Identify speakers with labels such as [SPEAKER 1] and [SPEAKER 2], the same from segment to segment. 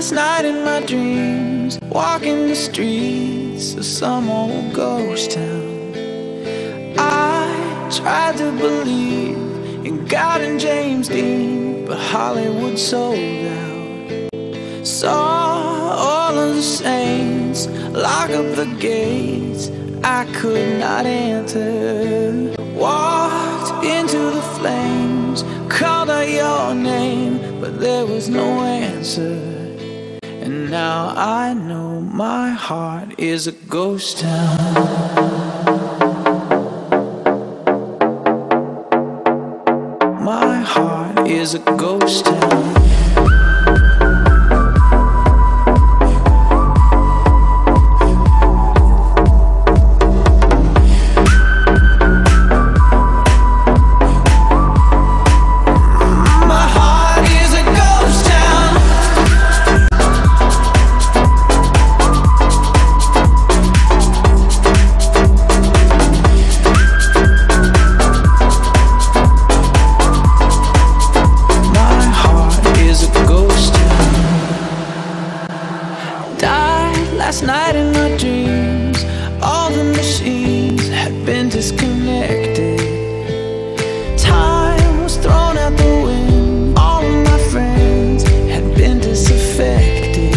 [SPEAKER 1] last night in my dreams, walking the streets of some old ghost town. I tried to believe in God and James Dean, but Hollywood sold out. Saw all of the saints lock up the gates I could not enter. Walked into the flames, called out your name, but there was no answer. And now I know my heart is a ghost town. My heart is a ghost town. Last night in my dreams, all the machines had been disconnected. Time was thrown out the wind, all of my friends had been disaffected.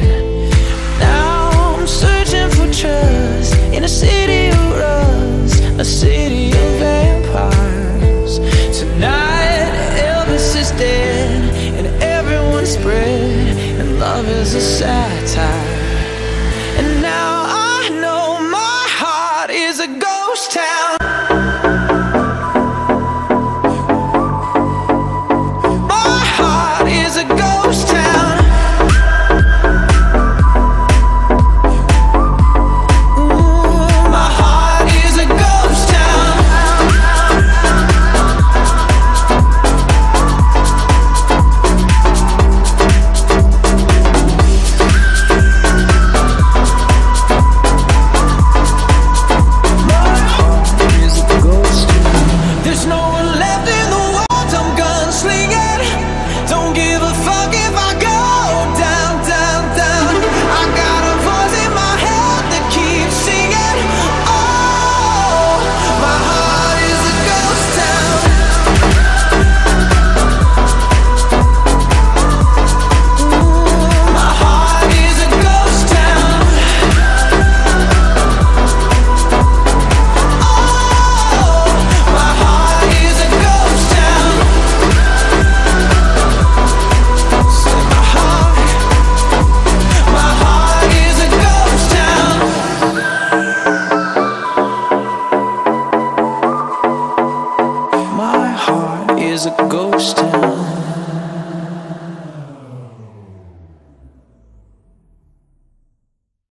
[SPEAKER 1] Now I'm searching for trust in a city of rust, a city of vampires. Tonight Elvis is dead and everyone's spread, and love is a satire. And now I know my heart is a ghost town. My heart is a ghost town. Ooh, my heart is a ghost town. Is a ghost town.